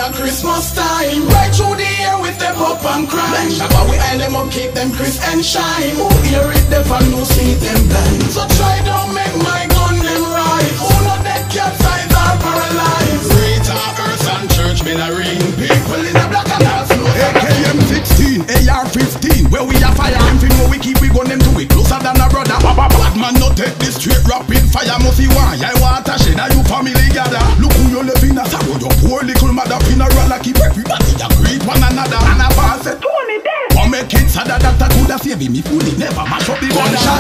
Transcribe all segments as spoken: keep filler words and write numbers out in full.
a Christmas time. Right through the year with them up and crime. Shabba we eye them up, keep them crisp and shine. Who hear it, the fan no see them blind. So try don't make my gun them rise. Who not dead capsize or paralyzed. Greater earth and church been a ring. People in the black and half slow. A K M sixteen, A R fifteen, where we a fire. Them fi know we keep we gun them to it closer than a brother. Bad man no take this straight rapid fire. Must see why I want a shed and you family gather. Look who you live in a sorrow. Your poor little mother funeral a keep everybody a greet one another. And a pass it Tony dead. But make it sad that doctor coulda saved me fully. Never mash up the border. Gunshot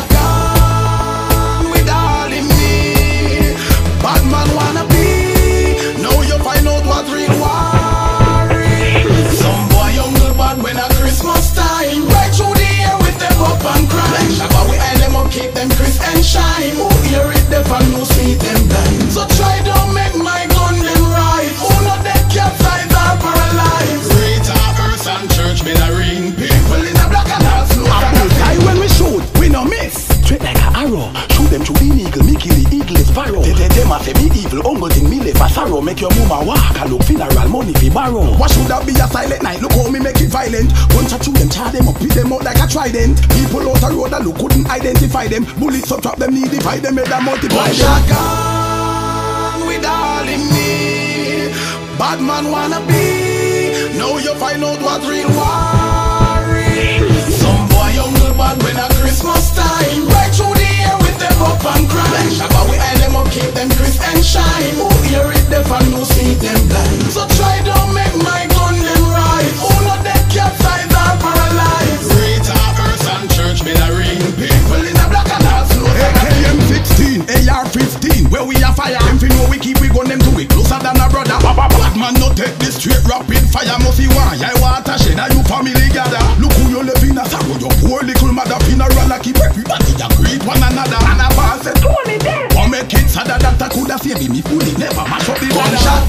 gun with all in me. Bad man wanna be. Now you find out what real war is. Some boy young girl bad when a Christmas time. Right through the year with them up and crime. Shabba we eye them up, keep them crisp and shine. Who hear it, the fan no see them blind. So try don't make my gun them rise. Who not dead capsize or paralyzed. Greater earth and church been a ring. People in the black and half slow. A bullseye when we shoot, we no miss. Straight like an arrow. Shoot them to the eagle, me kill the eagle is sparrow. They they them a say me evil, uncle think me live a sorrow. Make your mama walk and look funeral money fi borrow. What should that be a silent night? Look how me make it violent. Bunch of them, char them up, beat them out like a trident. People out the road that look couldn't identify them. Bullets up trap them, need divide them, made them multiply them. Gunshot with all in me. Bad man wanna be. Now you find out what real war is. Some boy young girl bad when a Christmas time. Right through the year with them up and crime. Shabba we eye them up, keep them crisp and shine. Who hear it, the fan no see them blind. So try don't make my gun them rise. Who not dead capsize or paralyzed. Greater earth and church been a ring. People in the black and half slow. A K M sixteen, A R fifteen, where we a fire. Them fi know we keep we gun them to it closer than a brother. Bad man no take this straight rapid fire. Must see why I want a shed and you family gather. Look who you live in a sorrow. Your poor little mother funeral a keep everybody a greet one another. And a pass it Tony dead. But make it sad that doctor coulda saved me fully. Never mash up the border. Gunshot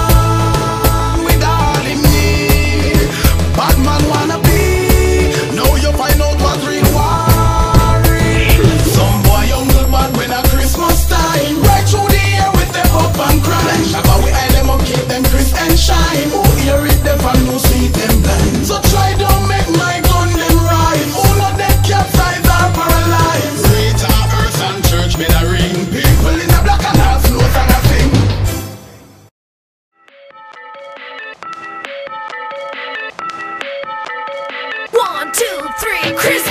gun with all in me. Bad man wanna be. Now you find out what real war is. Some boy young girl bad when a Christmas time. Right through the year with them up and crime. Shabba we eye them up, keep them crisp and shine. Who hear it, the fan no see them blind. So try don't make my gun them rise. Who not dead capsize or paralyzed. Greater earth and church been a ring. People in the black and half slow and a sing. One, two, three, Christmas.